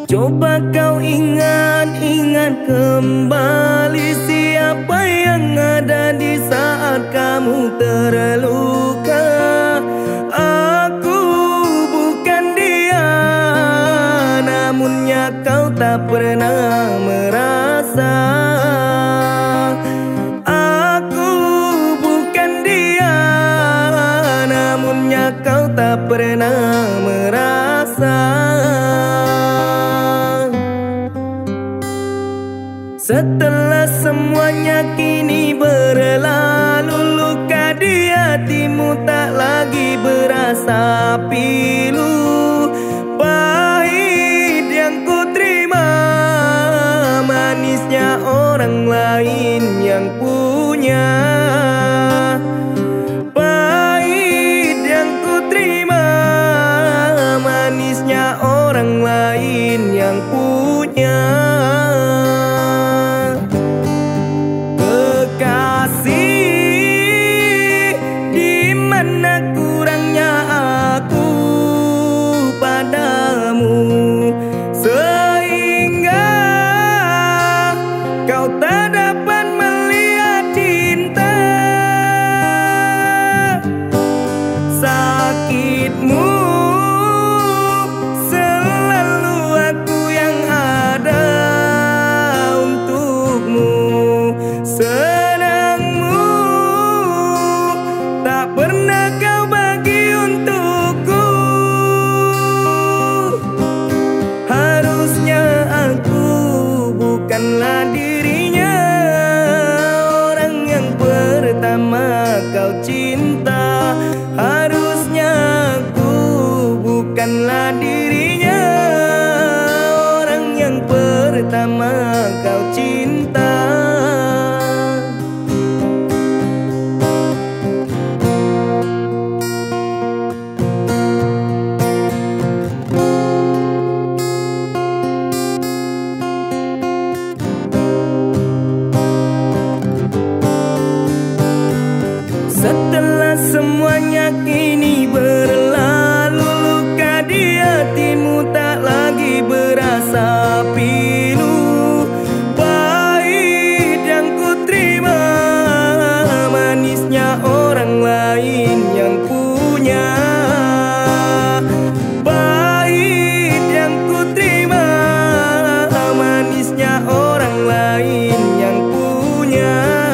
Coba kau ingat-ingat kembali siapa yang ada di saat kamu terluka. Aku bukan dia, namunnya kau tak pernah merasa. Aku bukan dia, namunnya kau tak pernah merasa. Setelah semuanya kini berlalu, luka di hatimu tak lagi berasa pilu. Pahit yang ku terima, manisnya orang lain yang punya. Pahit yang ku terima, manisnya orang lain yang punya. Mana kurangnya aku padamu, sehingga kau tak dapat melihat cinta. Sakitmu selalu aku yang ada untukmu. Senangmu tak pernah kau bagi untukku. Harusnya aku bukanlah dirinya, orang yang pertama kau cinta. Harusnya aku bukanlah dirinya, orang yang pertama kau cinta. Setelah semuanya kini berlalu, luka di hatimu tak lagi berasa pilu. Pahit yang ku terima, manisnya orang lain yang punya. Pahit yang ku terima, manisnya orang lain yang punya.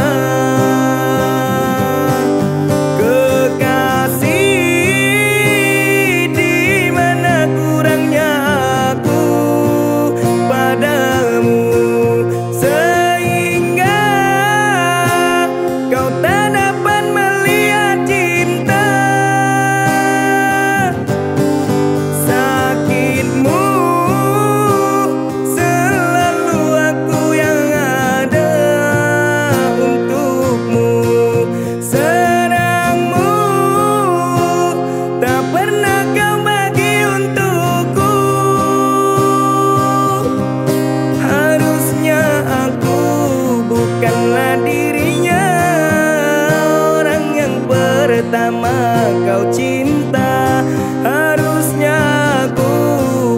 Bukanlah dirinya, orang yang pertama kau cinta. Harusnya aku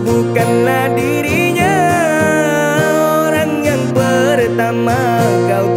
bukanlah dirinya, orang yang pertama kau